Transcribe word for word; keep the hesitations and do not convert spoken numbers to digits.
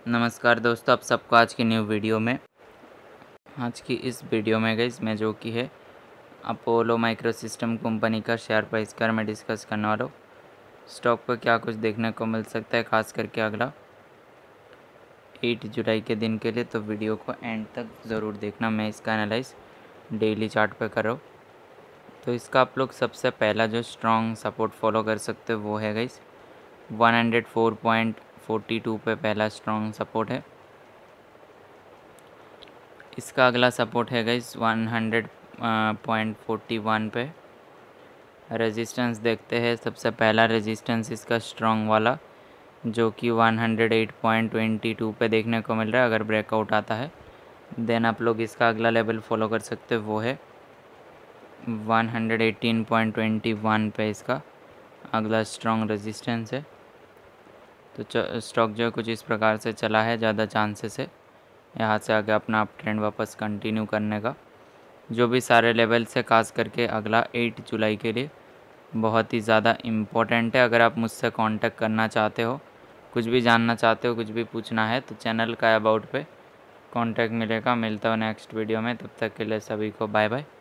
नमस्कार दोस्तों, आप सबको आज की न्यू वीडियो में। आज की इस वीडियो में गाइस मैं जो कि है अपोलो माइक्रो सिस्टम कंपनी का शेयर प्राइस का मैं डिस्कस करने वाला हूँ। स्टॉक पर क्या कुछ देखने को मिल सकता है, खास करके अगला आठ जुलाई के दिन के लिए, तो वीडियो को एंड तक ज़रूर देखना। मैं इसका एनालाइज डेली चार्ट पर कर रहा हूँ। तो इसका आप लोग सबसे पहला जो स्ट्रॉन्ग सपोर्ट फॉलो कर सकते हो वो है guys one hundred four point forty two पे पहला स्ट्रॉन्ग सपोर्ट है। इसका अगला सपोर्ट है guys one hundred point forty one पे। रेजिस्टेंस देखते हैं, सबसे पहला रेजिस्टेंस इसका स्ट्रॉन्ग वाला जो कि one hundred eight point two two पे देखने को मिल रहा है। अगर ब्रेकआउट आता है देन आप लोग इसका अगला लेवल फॉलो कर सकते हो, वो है one hundred eighteen point two one पे इसका अगला स्ट्रॉन्ग रेजिस्टेंस है। तो स्टॉक जो है कुछ इस प्रकार से चला है, ज़्यादा चांसेस है यहाँ से आगे अपना अप ट्रेंड वापस कंटिन्यू करने का। जो भी सारे लेवल से खास करके अगला आठ जुलाई के लिए बहुत ही ज़्यादा इम्पोर्टेंट है। अगर आप मुझसे कांटेक्ट करना चाहते हो, कुछ भी जानना चाहते हो, कुछ भी पूछना है, तो चैनल का अबाउट पे कांटेक्ट मिलेगा। मिलता हूँ नेक्स्ट वीडियो में, तब तक के लिए सभी को बाय बाय।